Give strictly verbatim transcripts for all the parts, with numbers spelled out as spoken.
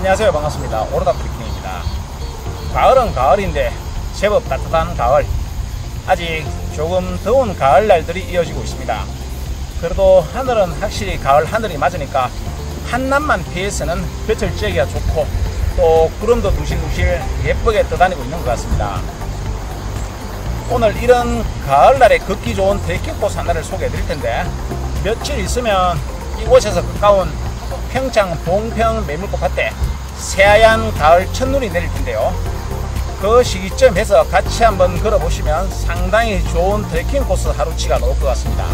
안녕하세요. 반갑습니다. 오로다 프리킹입니다. 가을은 가을인데 제법 따뜻한 가을, 아직 조금 더운 가을 날들이 이어지고 있습니다. 그래도 하늘은 확실히 가을 하늘이 맞으니까 한낮만 피해서는 볕을 쬐기가 좋고 또 구름도 둥실둥실 예쁘게 떠다니고 있는 것 같습니다. 오늘 이런 가을날에 걷기 좋은 트레킹 코스 하나를 소개해 드릴 텐데, 며칠 있으면 이곳에서 가까운 평창 봉평 매물꽃 밭에 새하얀 가을 첫눈이 내릴 텐데요. 그 시기점에서 같이 한번 걸어보시면 상당히 좋은 트레킹 코스 하루치가 나올 것 같습니다.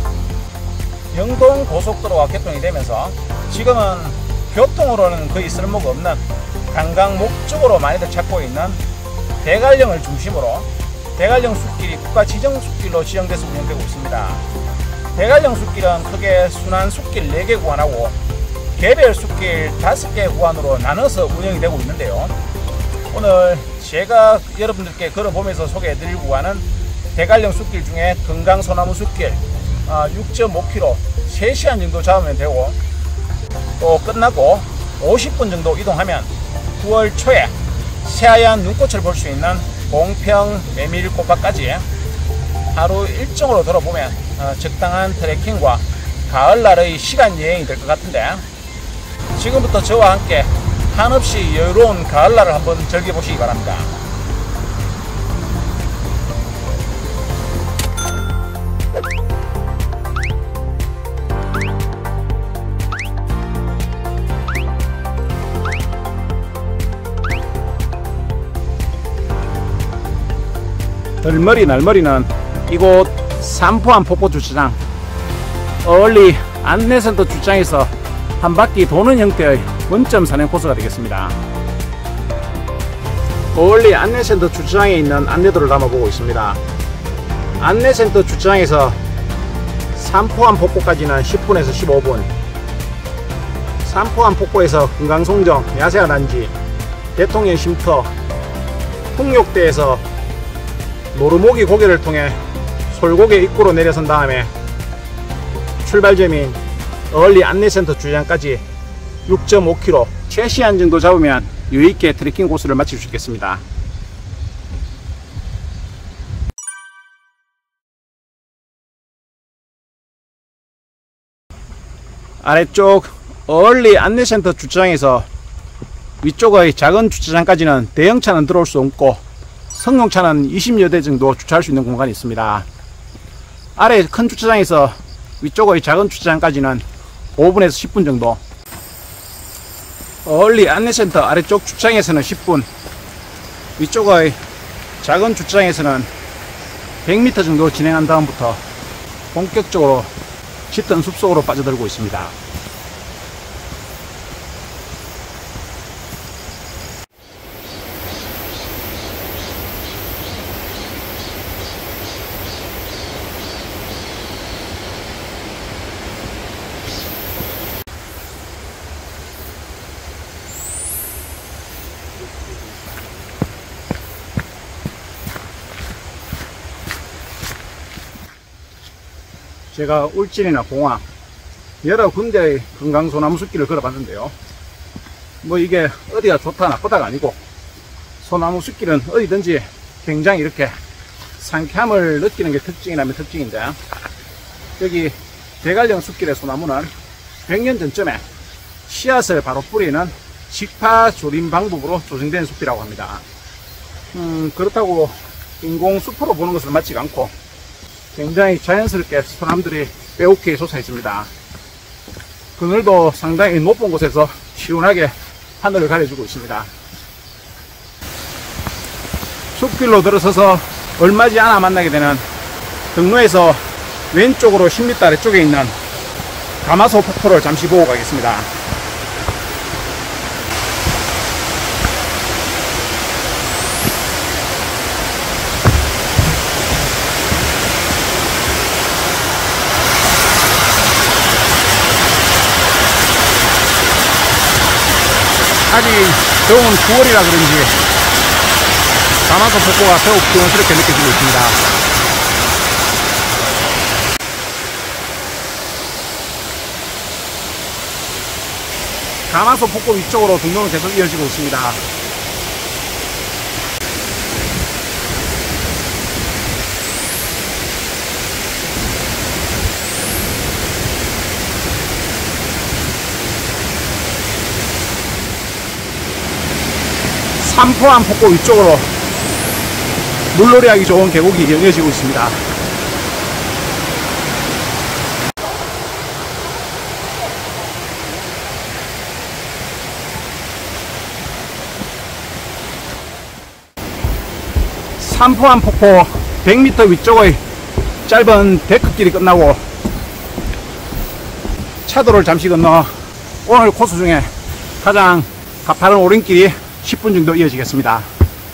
영동 고속도로가 개통이 되면서 지금은 교통으로는 거의 쓸모가 없는 관광 목적으로 많이들 찾고 있는 대관령을 중심으로 대관령 숲길이 국가 지정 숲길로 지정돼서 운영되고 있습니다. 대관령 숲길은 크게 순환 숲길 네 개 구간하고 개별 숲길 다섯 개 구간으로 나눠서 운영이 되고 있는데요. 오늘 제가 여러분들께 걸어보면서 소개해드릴 구간은 대관령 숲길 중에 금강소나무 숲길 육 점 오 킬로미터 세 시간 정도 잡으면 되고, 또 끝나고 오십 분 정도 이동하면 구월 초에 새하얀 눈꽃을 볼 수 있는 봉평 메밀꽃밭까지 하루 일정으로 돌아보면 적당한 트레킹과 가을날의 시간 여행이 될 것 같은데, 지금부터 저와 함께 한없이 여유로운 가을날을 한번 즐겨보시기 바랍니다. 덜머리 날머리는 이곳 삼포안 폭포주차장 어얼리 안내센터 주차장에서 한 바퀴 도는 형태의 원점 산행 코스가 되겠습니다. 어얼리 안내센터 주차장에 있는 안내도를 담아보고 있습니다. 안내센터 주차장에서 삼포안 폭포까지는 십 분에서 십오 분, 삼포안 폭포에서 금강송정 야생화 단지, 대통령 쉼터, 풍욕대에서 노루모기 고개를 통해 솔고개 입구로 내려선 다음에 출발점인 어얼리 안내센터 주차장까지 육 점 오 킬로미터 세 시간 정도 잡으면 유의있게 트레킹 코스를 마칠 수 있겠습니다. 아래쪽 어얼리 안내센터 주차장에서 위쪽의 작은 주차장까지는 대형차는 들어올 수 없고 승용차는 이십여 대 정도 주차할 수 있는 공간이 있습니다. 아래 큰 주차장에서 위쪽의 작은 주차장까지는 오 분에서 십 분 정도, 어얼리 안내센터 아래쪽 주차장에서는 십 분, 위쪽의 작은 주차장에서는 백 미터 정도 진행한 다음부터 본격적으로 짙은 숲속으로 빠져들고 있습니다. 제가 울진이나 공항 여러 군데의 금강소나무 숲길을 걸어봤는데요, 뭐 이게 어디가 좋다 나쁘다가 아니고 소나무 숲길은 어디든지 굉장히 이렇게 상쾌함을 느끼는 게 특징이라면 특징인데, 여기 대관령 숲길의 소나무는 백 년 전쯤에 씨앗을 바로 뿌리는 직파 조림 방법으로 조성된 숲이라고 합니다. 음, 그렇다고 인공 숲으로 보는 것은 맞지가 않고 굉장히 자연스럽게 소나무들이 빼곡히 솟아 있습니다. 그늘도 상당히 높은 곳에서 시원하게 하늘을 가려주고 있습니다. 숲길로 들어서서 얼마지 않아 만나게 되는 등로에서 왼쪽으로 십 미터 아래쪽에 있는 가마소 폭포를 잠시 보고 가겠습니다. 아직 더운 구월이라 그런지 가마소 폭포가 더욱 시원스럽게 느껴지고 있습니다. 가마솥 폭포 위쪽으로 등록은 계속 이어지고 있습니다. 삼포암 폭포 위쪽으로 물놀이하기 좋은 계곡이 이어지고 있습니다. 삼포암 폭포 백 미터 위쪽의 짧은 데크길이 끝나고 차도를 잠시 건너 오늘 코스 중에 가장 가파른 오름길이 십 분 정도 이어지겠습니다.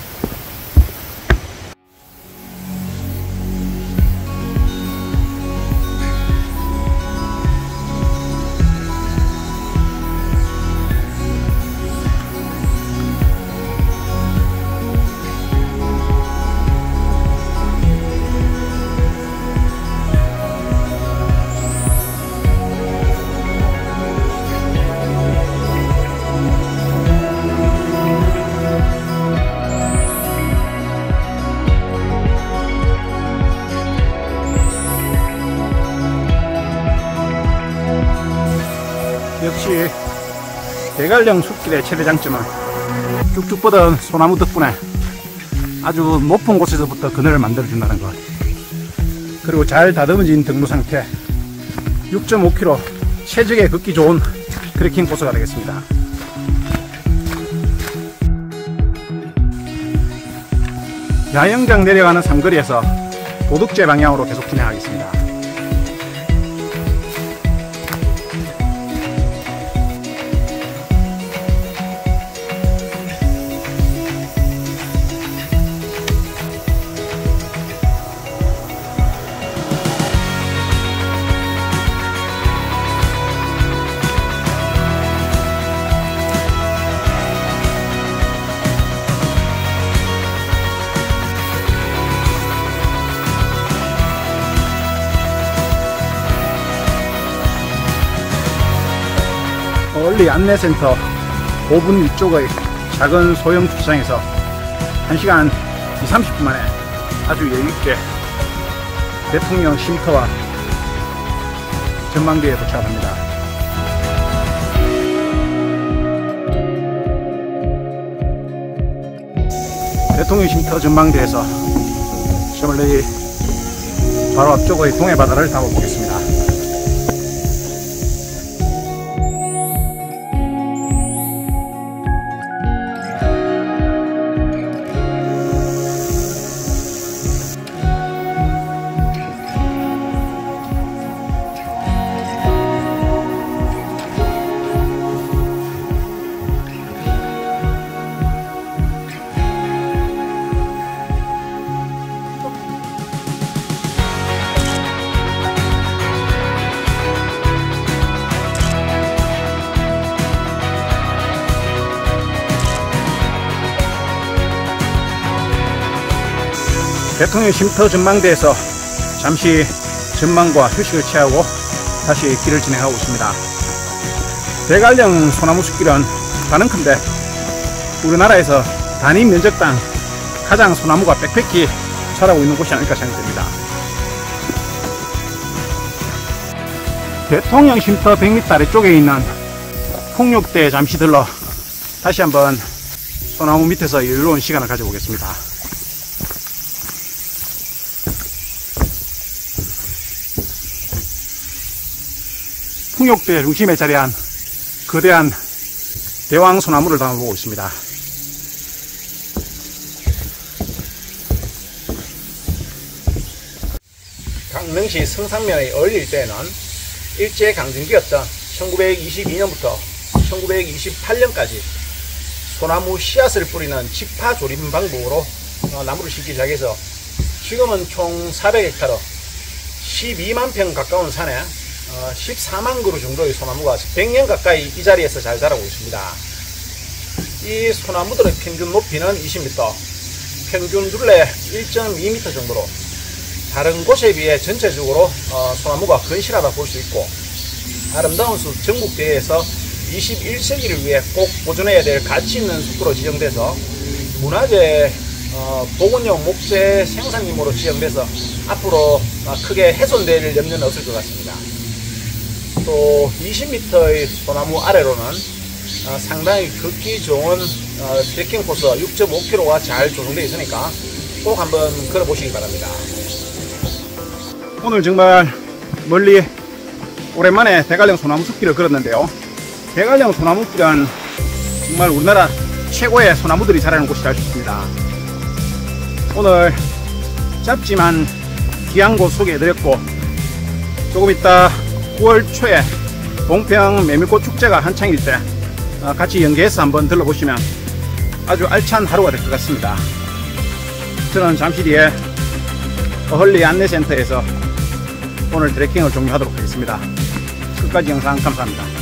역시 대관령 숲길의 최대 장점은 쭉쭉 뻗은 소나무 덕분에 아주 높은 곳에서부터 그늘을 만들어준다는 것, 그리고 잘 다듬어진 등로 상태, 육 점 오 킬로미터 최적의 걷기 좋은 트레킹 코스가 되겠습니다. 야영장 내려가는 삼거리에서 도둑제 방향으로 계속 진행하겠습니다. 멀리 안내센터 오 분 위쪽의 작은 소형 주차장에서 한 시간 이십, 삼십 분 만에 아주 여유있게 대통령 쉼터와 전망대에 도착합니다. 대통령 쉼터 전망대에서 셔멀레이 바로 앞쪽의 동해바다를 담아보겠습니다. 대통령 쉼터 전망대에서 잠시 전망과 휴식을 취하고 다시 길을 진행하고 있습니다. 대관령 소나무 숲길은 가는 큰데 우리나라에서 단위 면적당 가장 소나무가 빽빽히 자라고 있는 곳이 아닐까 생각됩니다. 대통령 쉼터 백 미터 아래쪽에 있는 풍력대에 잠시 들러 다시 한번 소나무 밑에서 여유로운 시간을 가져보겠습니다. 풍력대 중심에 자리한 거대한 대왕 소나무를 담아보고 있습니다. 강릉시 성상면의 어릴 때는 일제강점기였던 천구백이십이 년부터 천구백이십팔 년까지 소나무 씨앗을 뿌리는 직파조림 방법으로 나무를 심기 시작해서 지금은 총 사백 헥타르 십이만 평 가까운 산에 십사만 그루 정도의 소나무가 백 년 가까이 이 자리에서 잘 자라고 있습니다. 이 소나무들의 평균 높이는 이십 미터, 평균 둘레 일 점 이 미터 정도로 다른 곳에 비해 전체적으로 소나무가 건실하다 볼 수 있고, 아름다운 숲 전국대회에서 이십일 세기를 위해 꼭 보존해야 될 가치 있는 숲으로 지정돼서 문화재 어, 복원용 목재 생산림으로 지정돼서 앞으로 크게 훼손될 염려는 없을 것 같습니다. 또 이십 미터의 소나무 아래로는 어, 상당히 걷기 좋은 어, 트레킹 코스 육 점 오 킬로미터가 잘 조성되어 있으니까 꼭 한번 걸어보시기 바랍니다. 오늘 정말 멀리 오랜만에 대관령 소나무 숲길을 걸었는데요. 대관령 소나무 숲길은 정말 우리나라 최고의 소나무들이 자라는 곳이라 할 수 있습니다. 오늘 짧지만 귀한 곳 소개해드렸고, 조금 이따 구월 초에 봉평 메밀꽃 축제가 한창일 때 같이 연계해서 한번 들러보시면 아주 알찬 하루가 될 것 같습니다. 저는 잠시 뒤에 어헐리 안내센터에서 오늘 트레킹을 종료하도록 하겠습니다. 끝까지 영상 감사합니다.